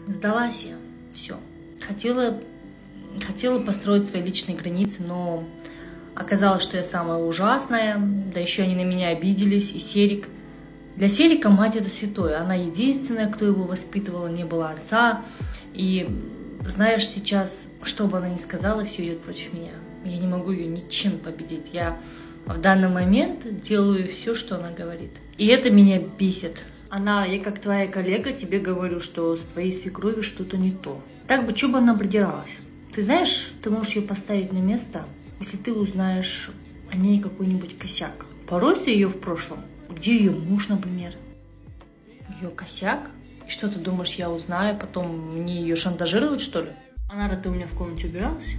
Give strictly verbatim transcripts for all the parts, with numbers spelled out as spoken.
Сдалась я. Все. Хотела, хотела построить свои личные границы, но оказалось, что я самая ужасная. Да еще они на меня обиделись. И Серик. Для Серика мать это святое. Она единственная, кто его воспитывала, не было отца. И знаешь, сейчас, что бы она ни сказала, все идет против меня. Я не могу ее ничем победить. Я в данный момент делаю все, что она говорит. И это меня бесит. Она, я как твоя коллега тебе говорю, что с твоей свекровью что-то не то. Так бы, что бы она придиралась? Ты знаешь, ты можешь ее поставить на место, если ты узнаешь о ней какой-нибудь косяк. Поройся ее в прошлом. Где ее муж, например? Ее косяк? И что ты думаешь, я узнаю, потом мне ее шантажировать, что ли? Анара, ты у меня в комнате убиралась?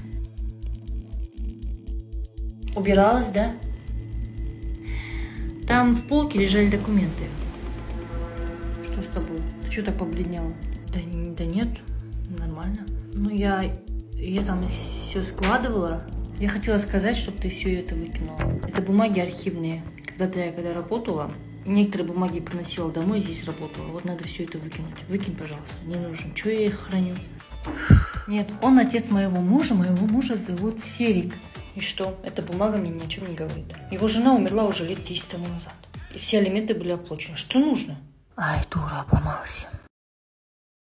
Убиралась, да? Там в полке лежали документы. Что с тобой? Ты что так побледнела? Да, да нет, нормально. Ну, я, я там все складывала. Я хотела сказать, чтобы ты все это выкинула. Это бумаги архивные. Когда-то я когда работала, некоторые бумаги приносила домой, здесь работала. Вот надо все это выкинуть. Выкинь, пожалуйста, не нужен. Чего я их храню? Нет, он отец моего мужа. Моего мужа зовут Серик. И что? Эта бумага мне ни о чем не говорит. Его жена умерла уже лет десять тому назад. И все алименты были оплачены. Что нужно? Ай, дура, обломалась.